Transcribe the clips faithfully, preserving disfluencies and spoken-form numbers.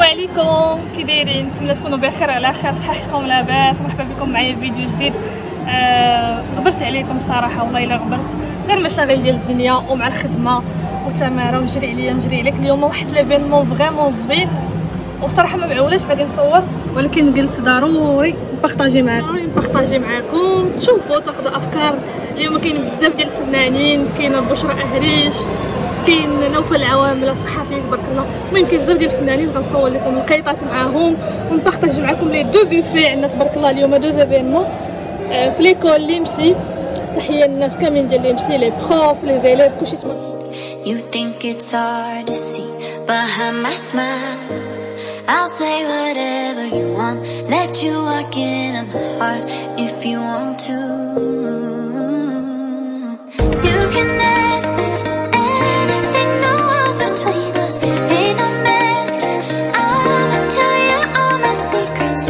عليكم، كي دايرين؟ نتمنى تكونوا بخير على خير، صحتكم لاباس. مرحبا بكم معايا في فيديو جديد. آه غبرت عليكم الصراحه، والله الا غبرت، غير مشاغل ديال الدنيا ومع الخدمه وتماره ونجري عليا نجري عليك. اليوم واحد ليفينمون فريمون زوين وصراحه ما معولش غادي نصور، ولكن قلت ضروري نبارطاجي معكم ضروري نبارطاجي معكم تشوفوا تاخذوا افكار. اليوم كاين بزاف ديال الفنانين، كاين بشرى اهريش، كاين نوفل العوامل، الصحفي تبارك الله، المهم كاين بزاف ديال الفنانين. غنصور لكم القيطات معاهم ونبارطاجي معكم لي دو بوفي. عندنا تبارك الله اليوم دو زيفينمون في ليكول ليمسي. تحيه للناس كاملين ديال ليمسي، لي بروف لي زيليف كلشي تبارك. You think it's hard to see behind my smile. I'll say whatever you want, let you walk in on my heart if you want to. You can ask me anything, no walls between us, ain't no mess. I'ma tell you all my secrets.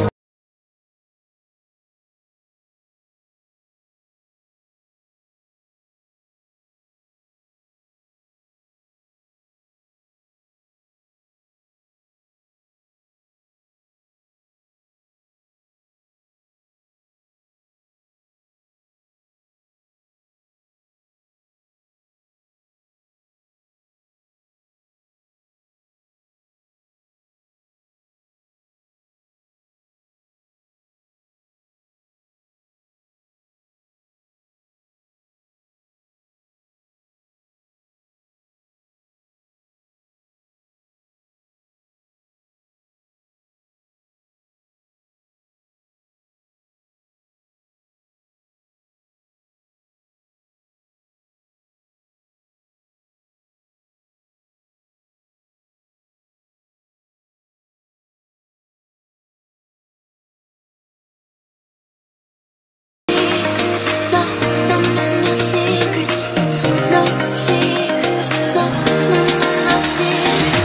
No, no, no, no secrets. No secrets. No, no, no, no secrets.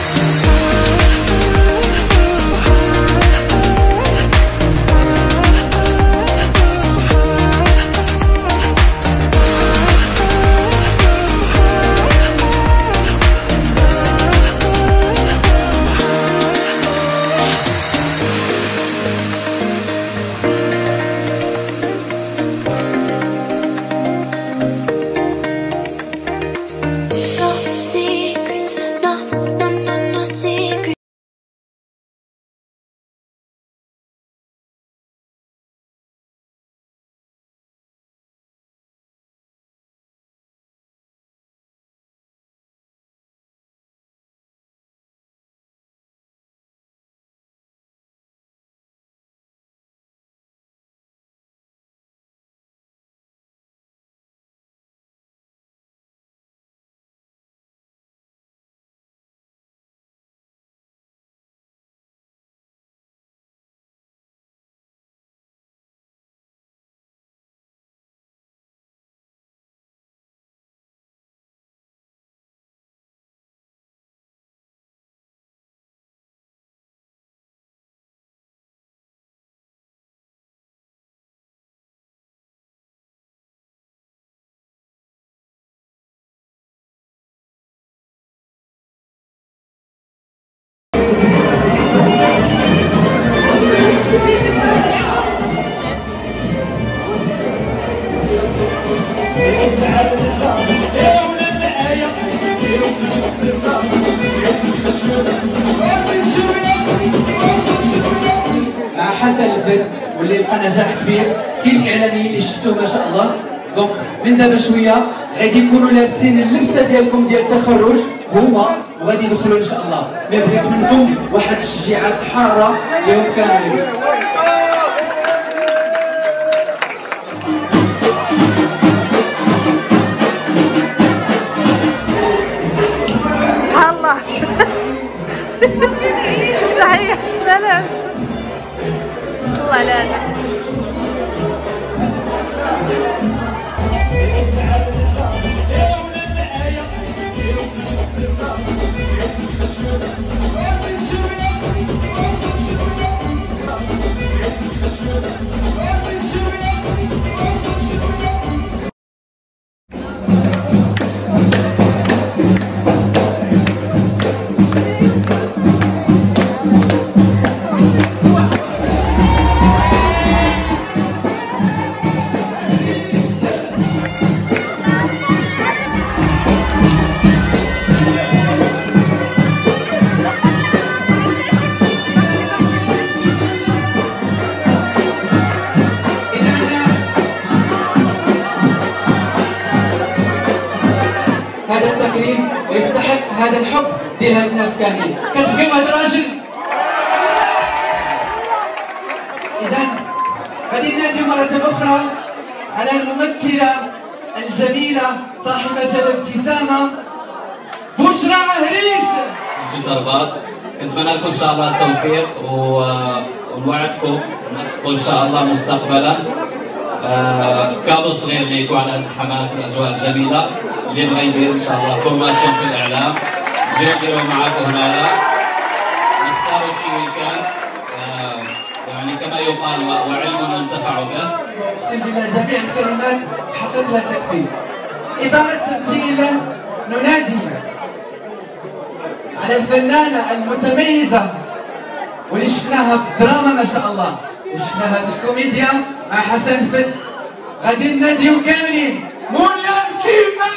Secrets, no, no, no, no secrets. مع حتى الفن واللي لقى نجاح كبير. كاين الاعلاميين اللي شفتوه ما شاء الله. دونك من دابا شويه غادي يكونوا لابسين اللبسه ديالكم ديال التخرج هما، وغادي يدخلوا ان شاء الله. ما بغيت منكم واحد التشجيعات حاره لهم كاملين. سبحان الله. تحيه سلام الله على هذا. الحب ديال هاد الناس كاملين. كتبغيو هاد الراجل؟ اذا غادي نناديو مرة اخرى على الممثلة الجميلة صاحبة الابتسامة بشرى عهريش. جيت رباط، كنتمنى لكم ان شاء الله التوفيق ونوعدكم ندخلوا ان شاء الله مستقبلا آه كادو صغير ليكم على هذا الحماس والاجواء الجميله. اللي بغى يدير ان شاء الله فورماسيون في الاعلام جاي نديروا معاكم هنايا، نختاروا شي ويكان آه يعني كما يقال وعلم ينتفع به. اقسم بالله جميع الكلمات حقق لا تكفي. اداره التمثيل ننادي على الفنانه المتميزه واللي شفناها في الدراما ما شاء الله وشفناها في الكوميديا مع حسن فت. غادي نناديو كاملين منى كيفا.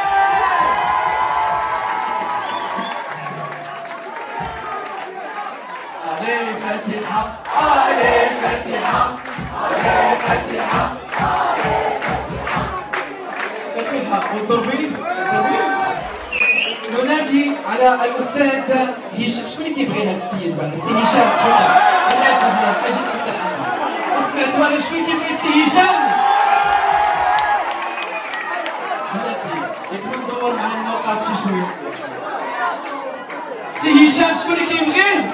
علي فاتحة علي فاتحة علي فاتحة فاتحة والضربين والضربين. ننادي على الاستاذ هشام. شكون اللي كيبغي هذا السيد بعد؟ السي هشام تفضل. بلاتي بلاتي اجي تفتح سمعت وانا شكون كيبغي السي هشام؟ بلاتي يكون ندور مع النقاط شي شويه. السي هشام شكون اللي كيبغيه؟